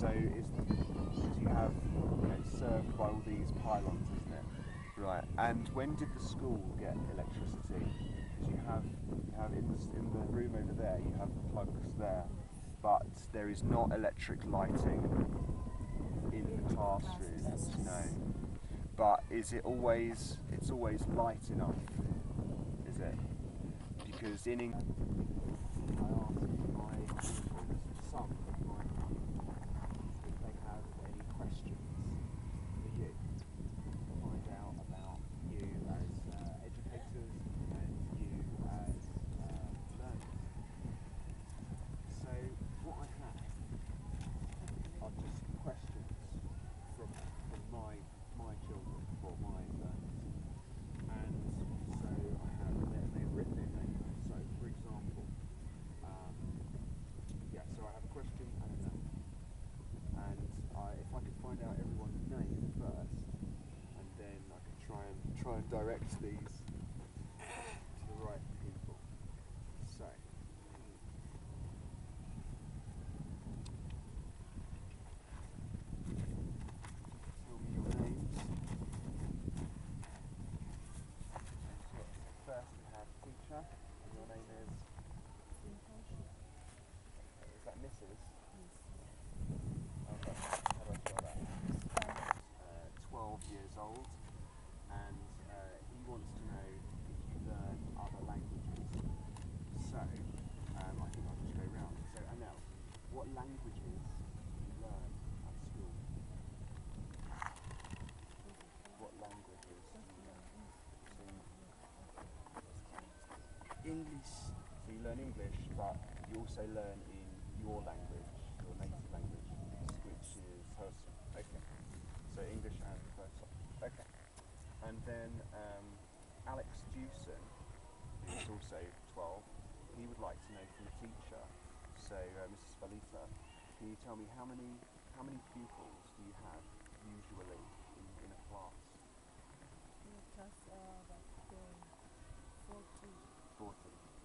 So it's because you have, served by all these pylons, isn't it? Right. And when did the school get electricity? Because you have in the room over there, you have the plugs there, but there is not electric lighting in the classrooms. No. But is it always? It's always light enough, is it? Because in England, I asked my pupils, some of my pupils, if they have any questions for you to find out about you as educators and you as learners. So what I have are just questions from my children or my learners. And so I have, they've written their name. So for example, so I have a question and a name. And if I could find out everyone's name first, and then I can try and direct these to the right people. So tell me your names. First we have teacher, and your name is that Mrs? Okay, how do I spell that? 12 years old, and he wants to know if you learn other languages. So, I think I'll just go round. So, Anel, what languages do you learn at school? What languages do you learn? English. So you learn English, but you also learn in your language, your native language, which is Xhosa. Okay. So English and Xhosa. Okay. And then Alex Jewson, who's also 12, he would like to know from the teacher. So Mrs. Falita, can you tell me how many pupils do you have usually in a class? Just about 40. 40.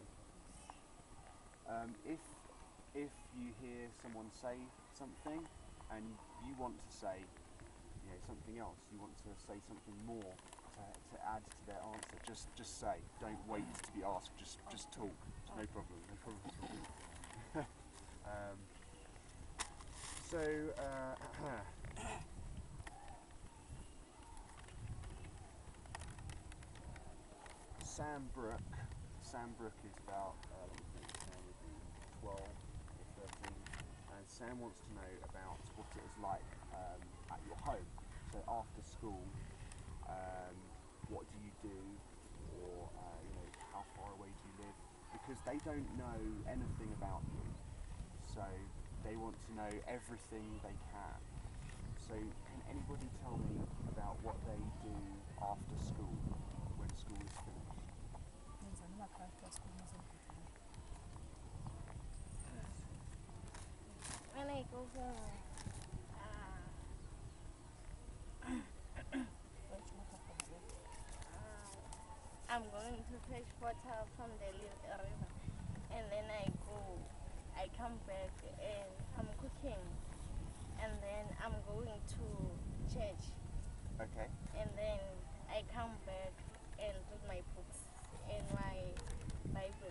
Okay. If you hear someone say something and you want to say something else, you want to say something more to add to their answer, just say. Don't wait to be asked. Just talk. No problem. No problem at all. So. Sam Brooke is about, Sam would be 12 or 13, and Sam wants to know about what it is like at your home. So after school, what do you do, or how far away do you live? Because they don't know anything about you, so they want to know everything they can. So can anybody tell me about what they do after school, when school is finished? When I go home, I'm going to fetch water from the river, and then I come back and I'm cooking, and then I'm going to church. Okay. And then I come back and read my books and my Bible.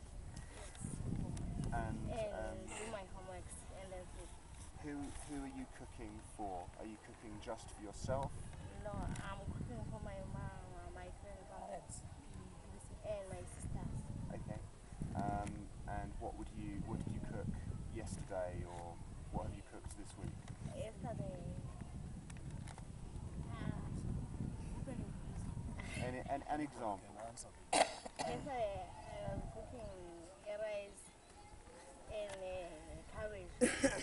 And do my homeworks and then sleep. who are you cooking for? Are you cooking just for yourself? No, I'm cooking for my mom, my parents, and my sisters. Okay. And what did you cook yesterday, or what have you cooked this week? Yesterday, An example. yesterday I was cooking rice and cabbage.